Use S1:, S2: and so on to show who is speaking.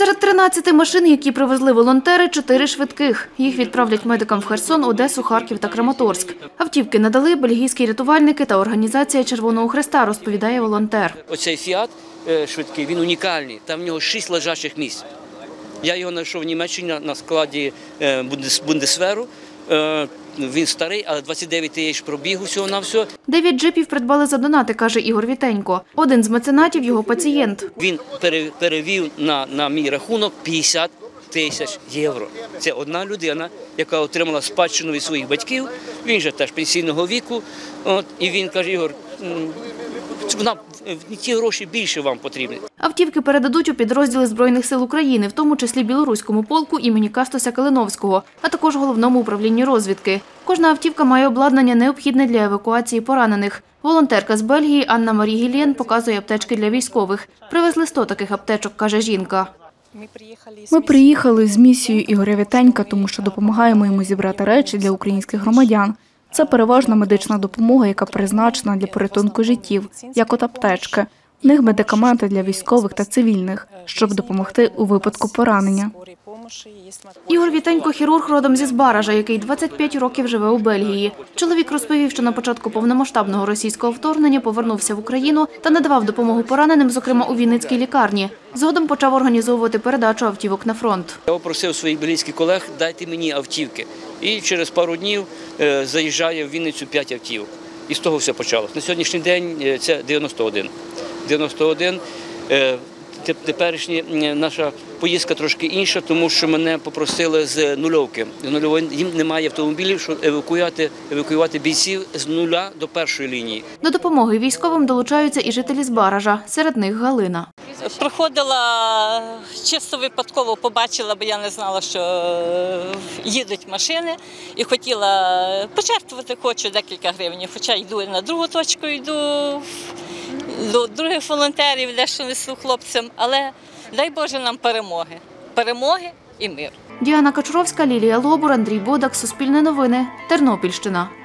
S1: Серед 13 машин, які привезли волонтери, 4 швидких. Їх відправлять медикам в Херсон, Одесу, Харків та Краматорськ. Автівки надали бельгійські рятувальники та організація Червоного Хреста, розповідає волонтер.
S2: Оцей «Фіат» швидкий, він унікальний. Там в нього 6 лежачих місць. Я його знайшов в Німеччині на складі Бундесверу. Він старий, але 29 тисяч пробігу всього-навсього.
S1: 9 джипів придбали за донати, каже Ігор Вітенько. Один з меценатів – його пацієнт.
S2: Він перевів на мій рахунок 50 тисяч євро. Це одна людина, яка отримала спадщину від своїх батьків. Він же теж пенсійного віку. І він каже: Ігор, ті гроші більше вам потрібні.
S1: Автівки передадуть у підрозділи Збройних сил України, в тому числі Білоруському полку імені Кастуся Калиновського, а також Головному управлінні розвідки. Кожна автівка має обладнання, необхідне для евакуації поранених. Волонтерка з Бельгії Анна Марі Гілєн показує аптечки для військових. Привезли 100 таких аптечок, каже жінка.
S3: Ми приїхали з місією Ігоря Вітенька, тому що допомагаємо йому зібрати речі для українських громадян. Це переважна медична допомога, яка призначена для порятунку життів, як от аптечки. В них медикаменти для військових та цивільних, щоб допомогти у випадку поранення.
S1: Ігор Вітенько – хірург родом зі Збаража, який 25 років живе у Бельгії. Чоловік розповів, що на початку повномасштабного російського вторгнення повернувся в Україну та надавав допомогу пораненим, зокрема у Вінницькій лікарні. Згодом почав організовувати передачу автівок на фронт.
S2: Я попросив своїх бельгійських колег: дайте мені автівки. І через пару днів заїжджає в Вінницю 5 автівок. І з того все почалося. На сьогоднішній день це 91. 91. Теперішня наша поїздка трошки інша, тому що мене попросили з Нульовки. Їм немає автомобілів, щоб евакуювати бійців з нуля до першої лінії.
S1: До допомоги військовим долучаються і жителі Збаража, серед них Галина.
S4: Проходила, чисто випадково побачила, бо я не знала, що їдуть машини, і хотіла пожертвувати, хочу декілька гривень, хоча йду на другу точку, йду до других волонтерів, дещо несу хлопцям, але дай Боже нам перемоги. Перемоги і мир.
S1: Діана Качуровська, Лілія Лобур, Андрій Бодак, Суспільне новини, Тернопільщина.